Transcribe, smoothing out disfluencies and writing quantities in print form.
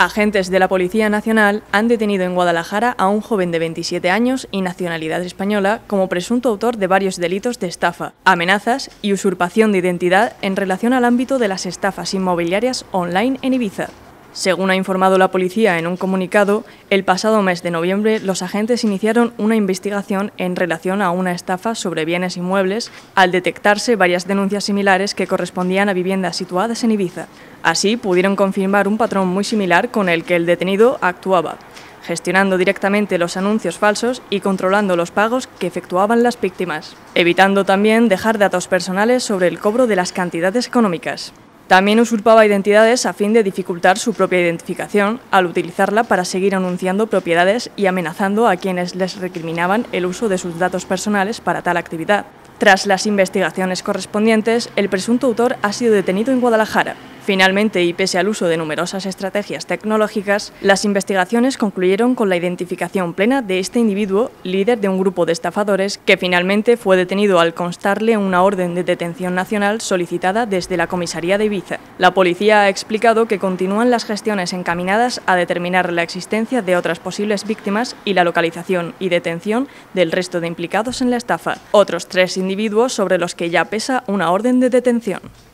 Agentes de la Policía Nacional han detenido en Guadalajara a un joven de 27 años y nacionalidad española como presunto autor de varios delitos de estafa, amenazas y usurpación de identidad en relación al ámbito de las estafas inmobiliarias online en Ibiza. Según ha informado la policía en un comunicado, el pasado mes de noviembre los agentes iniciaron una investigación en relación a una estafa sobre bienes inmuebles al detectarse varias denuncias similares que correspondían a viviendas situadas en Ibiza. Así, pudieron confirmar un patrón muy similar con el que el detenido actuaba, gestionando directamente los anuncios falsos y controlando los pagos que efectuaban las víctimas, evitando también dejar datos personales sobre el cobro de las cantidades económicas. También usurpaba identidades a fin de dificultar su propia identificación, al utilizarla para seguir anunciando propiedades y amenazando a quienes les recriminaban el uso de sus datos personales para tal actividad. Tras las investigaciones correspondientes, el presunto autor ha sido detenido en Guadalajara. Finalmente, y pese al uso de numerosas estrategias tecnológicas, las investigaciones concluyeron con la identificación plena de este individuo, líder de un grupo de estafadores, que finalmente fue detenido al constarle una orden de detención nacional solicitada desde la comisaría de Ibiza. La policía ha explicado que continúan las gestiones encaminadas a determinar la existencia de otras posibles víctimas y la localización y detención del resto de implicados en la estafa. Otros 3 individuos sobre los que ya pesa una orden de detención.